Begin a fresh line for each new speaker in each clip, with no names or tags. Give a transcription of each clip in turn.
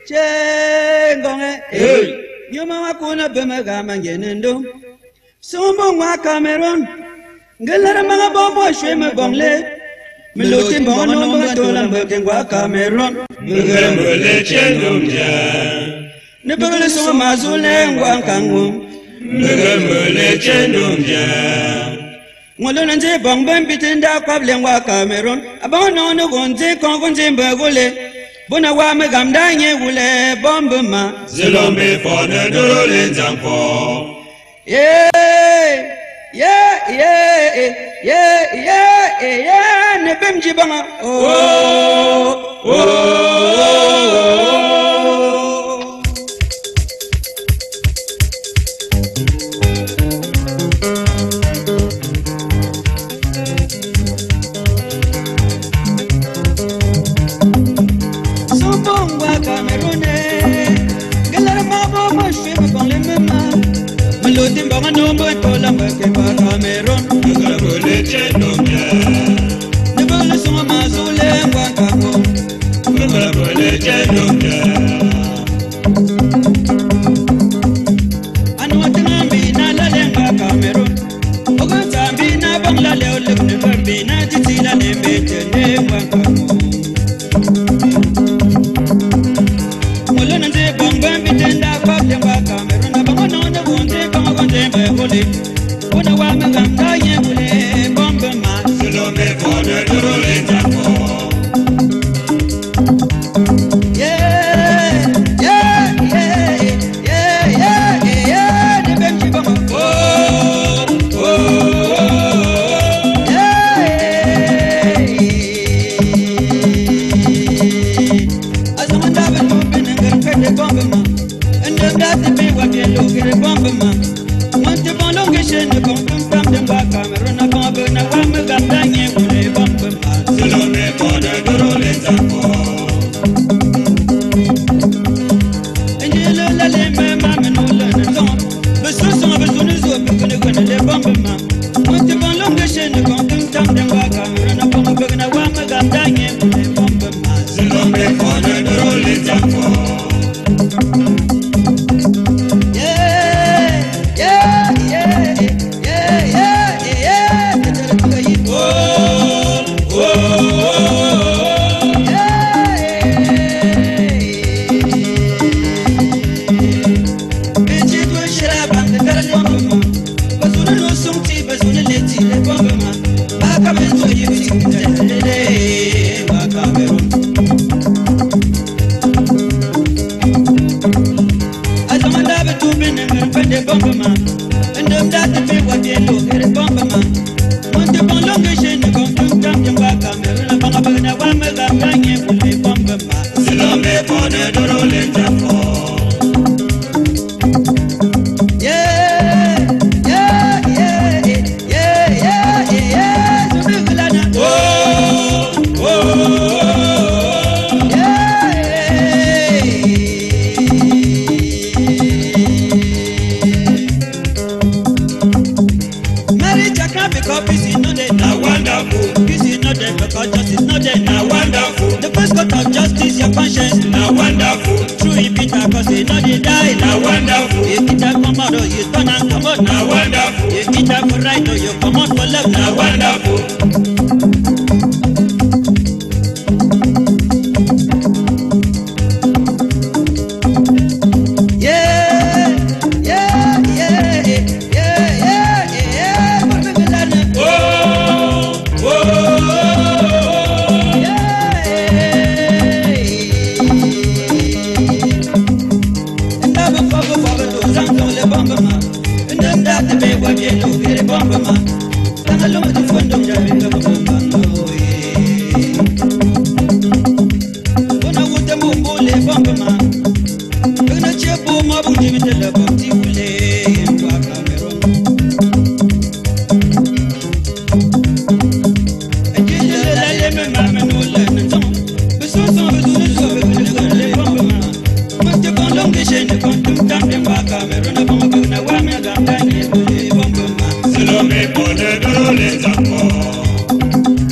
Chengonge, you mama kuna bemagama yenendo. Somo wa Cameroon, Galamanga Bobo Shema Bongle, Meloti Bono Matola Mokengwa Cameroon,
Mugamule Chendumja,
Nebele so Mazule Wankangu,
Mugamule Chendumja,
Molonze Bongbem Bitinda Kablenwa Cameroon, Abono no Gonze Kongonze Bagole, Bonawa Gamdanye Wule, Bombema,
Zilombe for the Dolin Zampo.
Yeah, Nebem Jibanga. Sombongwa Cameroon, Galarama Moshe con les mains. Meloti Bonga no Matola Mokengwa Cameroon,
Mugamule Chendumja,
Nebele so Mazule Wankangu.
Mugamule Chendumja,
Anwatambi na Lalenga Cameroon, Ogantambi na Bangla Leo Lebnebambi na Titila Nemete Wankangu. Molonze Bongbembi Tenda Kablenwa Cameroon, Abangono no Gonze Kongonze Bagole, Bonawa Gamdanye Wule, Bombema.
Zilombe for the Dolin Zampo. Zilombe for the Dolin Zampo. Zilombe for the Dolin Zampo. Zilombe for the Dolin Zampo. Now wonderful, now wonderful,
the first court of justice, your conscience.
now wonderful,
True, it Peter, cause you know they die.
now wonderful,
You get up from out, you turn and come out
now
now.
wonderful,
You get up for right, or you come out for love
now
now.
wonderful.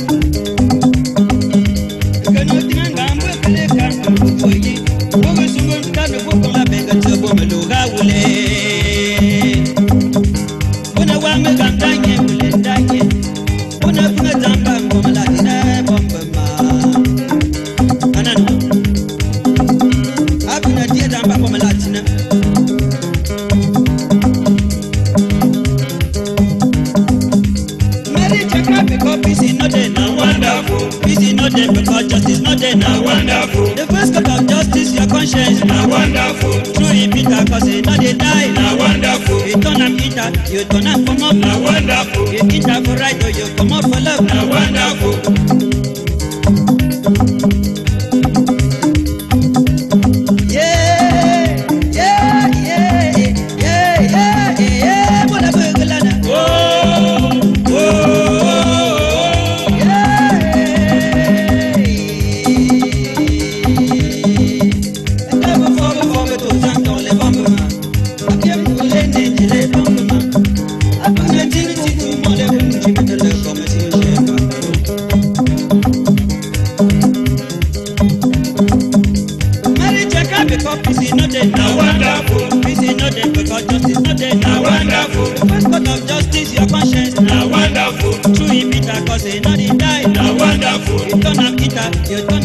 Bogo conscience.
na wonderful.
True in bitter cause it not they die.
Na wonderful.
You turn am eater, you turn am come up.
Na wonderful.
You eater for right or you come up for love.
Na wonderful.
Na wonderful. Peace is not there because justice not there.
Na wonderful.
The first court of justice, your conscience.
Na wonderful.
True in bitter cause it not they die.
Na wonderful.
You turn am eater, you turn